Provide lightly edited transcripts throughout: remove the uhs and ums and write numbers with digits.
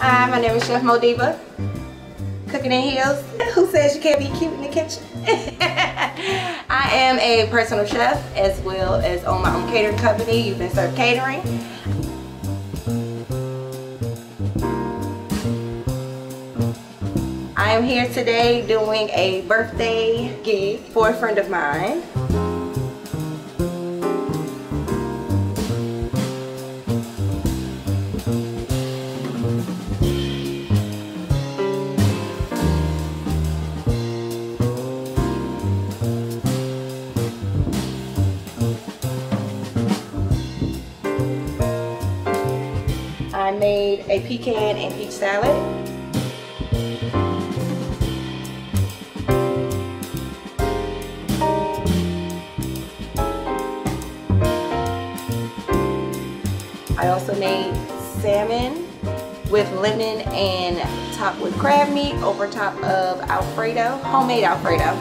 Hi, my name is Chef Modiva, cooking in heels. Who says you can't be cute in the kitchen? I am a personal chef as well as own my own catering company, You've Been Served Catering. I am here today doing a birthday gig for a friend of mine. I made a pecan and peach salad. I also made salmon with lemon and topped with crab meat over top of Alfredo, homemade Alfredo.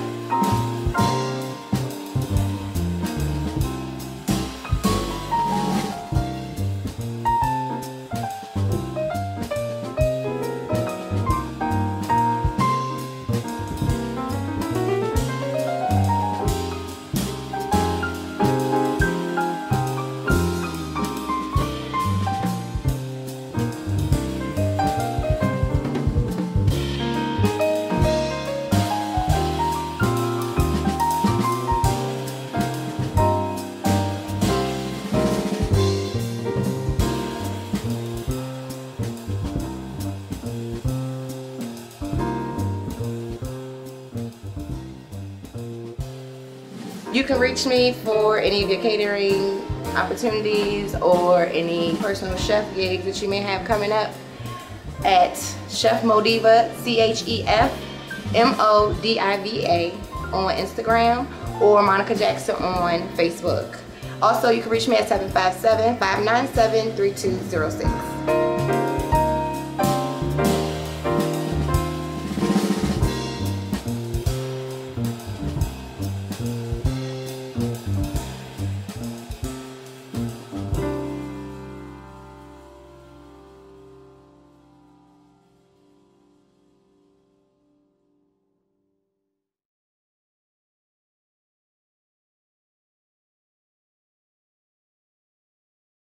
You can reach me for any of your catering opportunities or any personal chef gigs that you may have coming up at Chef Modiva, CHEF MODIVA on Instagram, or Monica Jackson on Facebook. Also, you can reach me at 757-597-3206.